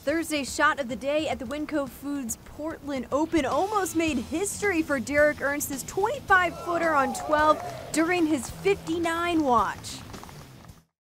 Thursday's shot of the day at the WinCo Foods Portland Open almost made history for Ernst's 25-footer on 12 during his 59 watch.